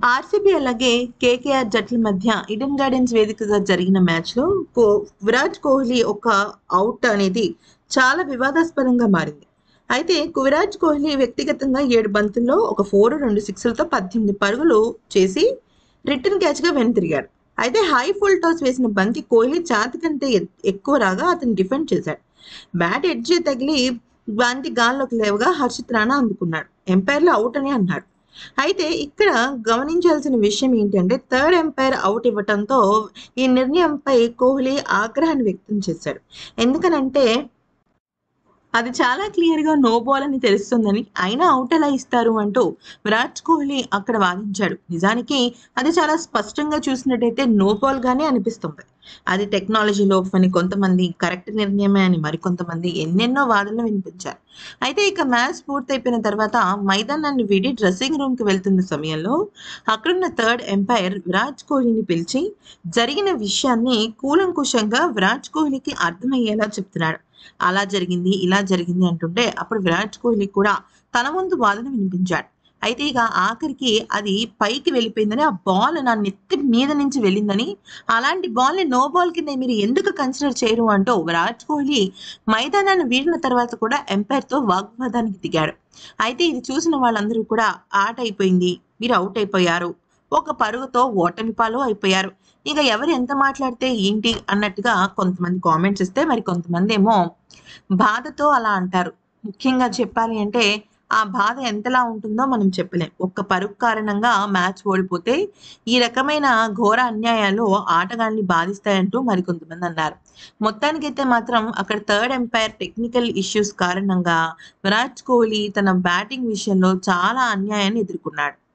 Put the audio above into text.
RCB అలాగే KKR జట్ల మధ్య ఈడెన్ గార్డెన్స్ వేదికగా జరిగిన మ్యాచ్లో విరాట్ కోహ్లీ ఒక అవుట్ అనేది చాలా వివాదాస్పదంగా మారింది. అయితే విరాట్ కోహ్లీ వ్యక్తిగతంగా 7 బంతుల్లో ఒక 4, 2 సిక్స్లతో 18 పరుగులు చేసి రిటర్న్ క్యాచ్గా వెనుతిరిగాడు. అయితే హై ఫుల్ టాస్ వేసిన బంతి కోహ్లీ ఛాతి కంటే ఎక్కువ రాగా అతను డిఫెండ్ చేశాడు. బ్యాట్ ఎడ్జ్ తగిలి బంతి గాల్లోకి లేవగా హర్షిత్ రాణా అందుకున్నాడు. ఎంపైర్లు అవుట్ అని అన్నాడు. అయితే ఇక్కడ గమనించాల్సిన విషయం ఏంటంటే థర్డ్ ఎంపైర్ అవుట్ ఇవ్వటంతో ఈ నిర్ణయంపై కోహ్లీ ఆగ్రహాన్ని వ్యక్తం చేశాడు. ఎందుకనంటే అది చాలా క్లియర్‌గా నో బాల్ అని తెలుస్తుందని, అయినా అవుట్ ఎలా ఇస్తారు అంటూ విరాట్ కోహ్లీ అక్కడ వాదించాడు. నిజానికి అది చాలా స్పష్టంగా చూసినట్టయితే నో బాల్ గానే అనిపిస్తుంది. అది టెక్నాలజీ లోపమని కొంతమంది, కరెక్ట్ నిర్ణయమే అని మరికొంతమంది ఎన్నెన్నో వాదనలు వినిపించారు. అయితే ఇక మ్యాచ్ పూర్తయిపోయిన తర్వాత మైదానాన్ని వీడి డ్రెస్సింగ్ రూమ్‌కి వెళ్తున్న సమయంలో అక్కడున్న థర్డ్ ఎంపైర్ విరాట్ కోహ్లీని పిలిచి జరిగిన విషయాన్ని కూలంకుషంగా విరాట్ కోహ్లీకి అర్థమయ్యేలా చెప్తున్నాడు. అలా జరిగింది, ఇలా జరిగింది అంటుంటే అప్పుడు విరాట్ కోహ్లీ కూడా తన ముందు వాదన వినిపించాడు. అయితే ఇక ఆఖరికి అది పైకి వెళ్ళిపోయిందని, ఆ బాల్ నా నెత్తి మీద నుంచి వెళ్ళిందని, అలాంటి బాల్‌ని నో బాల్ కింద మీరు ఎందుకు కన్సిడర్ చేయరు అంటూ విరాట్ కోహ్లీ మైదానాన్ని వీడిన తర్వాత కూడా ఎంపైర్‌తో వాగ్వాదానికి దిగాడు. అయితే ఇది చూసిన వాళ్ళందరూ కూడా ఆట అయిపోయింది, మీరు అవుట్ అయిపోయారు, ఒక పరుగుతో ఓటమి పాలు అయిపోయారు, ఇక ఎవరు ఎంత మాట్లాడితే ఏంటి అన్నట్టుగా కొంతమంది కామెంట్స్ ఇస్తే, మరి కొంతమందేమో బాధతో అలా అంటారు. ముఖ్యంగా చెప్పాలి అంటే ఆ బాధ ఎంతలా ఉంటుందో మనం చెప్పలేం. ఒక్క పరుగు కారణంగా మ్యాచ్ ఓడిపోతే ఈ రకమైన ఘోర అన్యాయాలు ఆటగాళ్ళని బాధిస్తాయంటూ మరికొంతమంది అన్నారు. మొత్తానికైతే మాత్రం అక్కడ థర్డ్ ఎంపైర్ టెక్నికల్ ఇష్యూస్ కారణంగా విరాట్ కోహ్లీ తన బ్యాటింగ్ విషయంలో చాలా అన్యాయాన్ని ఎదుర్కొన్నాడు.